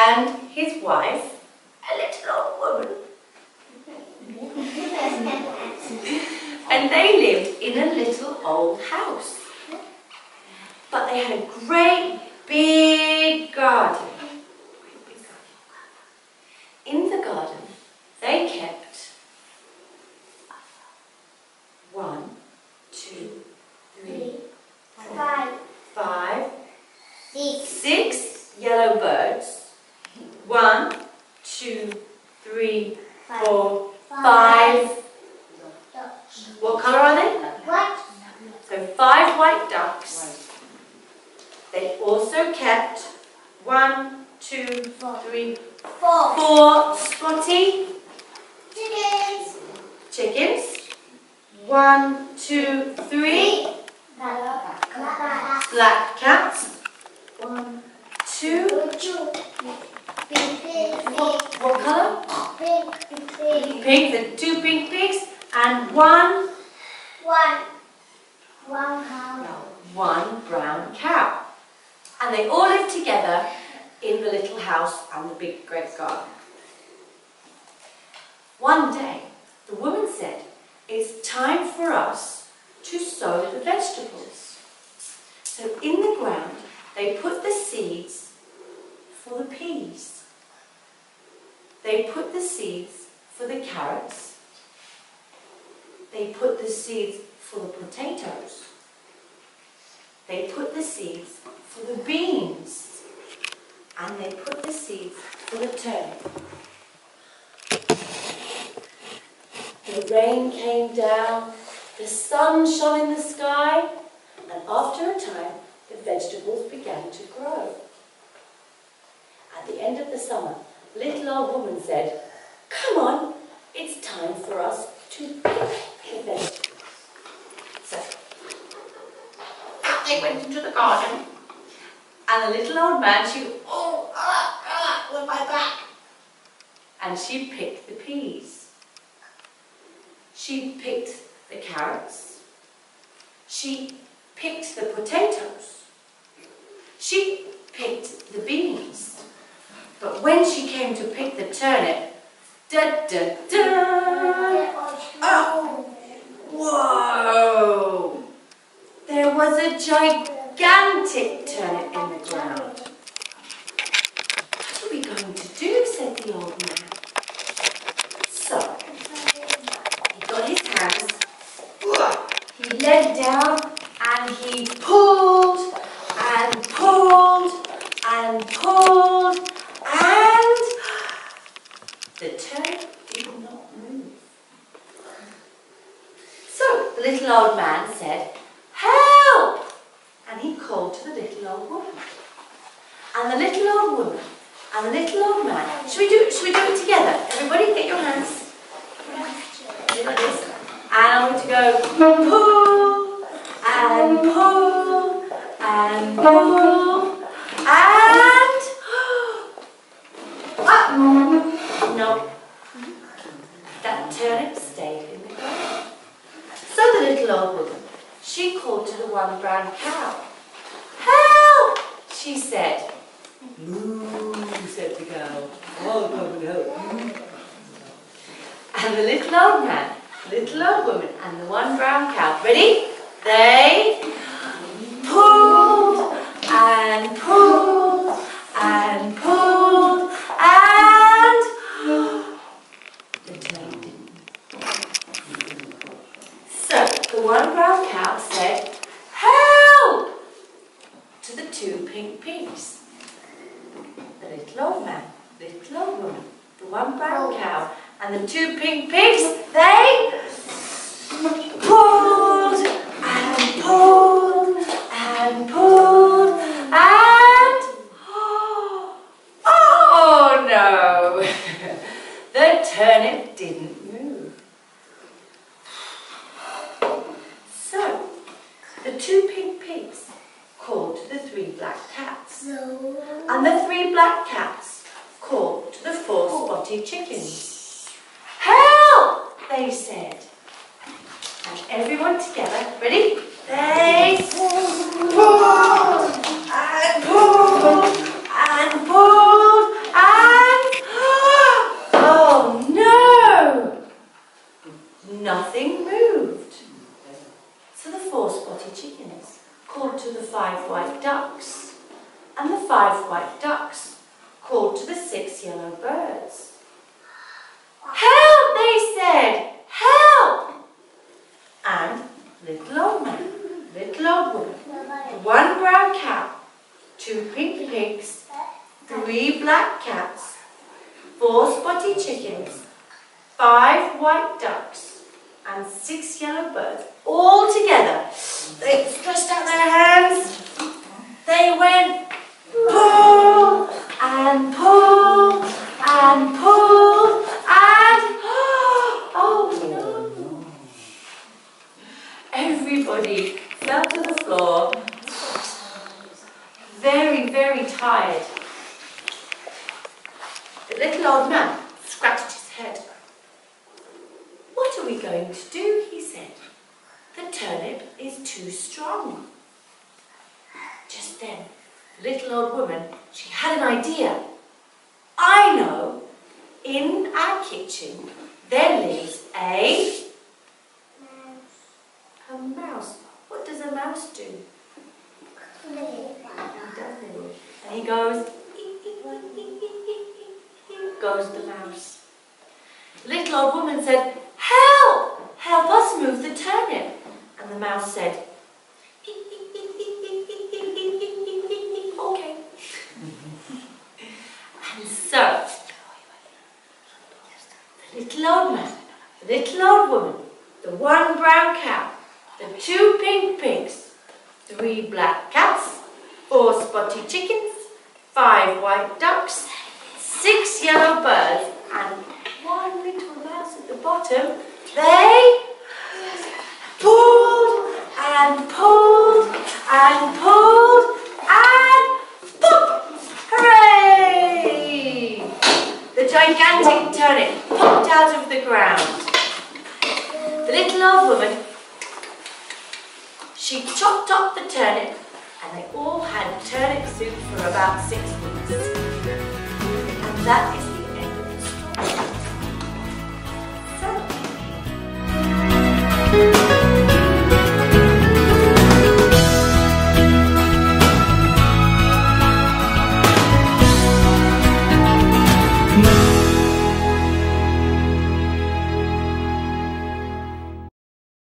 and his wife, a little old woman. And they lived in a little old house. But they had a great big garden. In the garden, they kept 1, 2, 3, 5, 6 yellow birds. 1, 2, 3, 4, 5. What colour are they? White. So 5 white ducks. They also kept 1, 2, 3, 4 spotty chickens. 1, 2, 3 black cats. 1, 2. What colour? Pink. The 2 pink pigs and 1 brown cow. And they all lived together in the little house and the big great garden. One day, the woman said, "It's time for us to sow the vegetables." So in the ground, they put the seeds for the peas. They put the seeds for the carrots. They put the seeds for the potatoes. They put the seeds for the beans. And they put the seeds for the turnip. The rain came down, the sun shone in the sky, and after a time, the vegetables began to grow. At the end of the summer, little old woman said, "Come on, it's time for us to pick the vegetables." So, they went into the garden, and the little old man, with my back. And she picked the peas. She picked the carrots. She picked the potatoes. She picked the beans. But when she came to pick the turnip, oh, whoa! There was a gigantic turnip in the ground. "What are we going to do?" said the old man. So, he got his hands, he leant down, and he pulled, and pulled, and pulled, and the turnip did not move. So, the little old man said, "Help!" And he called to the little old woman. And the little old woman and the little old man, should we do it together? Everybody get your hands. Do like this. And I'm going to go pull, and pull, and pull, and no. That turnip stayed in the ground. So the little old woman, she called to the 1 brown cow. "Help!" she said. "Moo," said the cow. "I'll come and help you." And the little old man, little old woman, and the 1 brown cow, ready? They pulled, and pulled, and pulled, and the turnip didn't. So the 1 brown cow said, "Help!" to the 2 pink pigs. The little old man, little old woman, the 1 brown cow, and the 2 pink pigs, they pulled, and pulled, and pulled, and oh no! The turnip didn't move. So, the 2 pink pigs called to the 3 black cats. And the 3 black cats called to the 4 spotted chickens. "Help!" they said. And everyone together, ready? They pulled, and pulled, and pulled, 5 white ducks called to the 6 yellow birds. "Help!" they said. "Help!" And little old man, little old woman, 1 brown cow, 2 pink pigs, 3 black cats, 4 spotty chickens, 5 white ducks, and 6 yellow birds, all together. They stretched out their hands. They went pull and pull and pull and oh no! Everybody fell to the floor, very, very tired. The little old man scratched his head. "What are we going to do?" he said. "The turnip is too strong." Just then, the little old woman, she had an idea. "I know, in our kitchen there lives a mouse. What does a mouse do?" He does it. And he goes, goes the mouse. The little old woman said, "Help! Help us move the turnip." And the mouse said, "Okay." And so, the little old man, the little old woman, the 1 brown cow, the 2 pink pigs, 3 black cats, 4 spotty chickens, 5 white ducks, 6 yellow birds, and 1 little mouse at the bottom, they pulled and pulled and pulled and pop! Hooray! The gigantic turnip popped out of the ground. The little old woman, she chopped up the turnip, and they all had turnip soup for about 6 weeks. And that is the end of the story. So.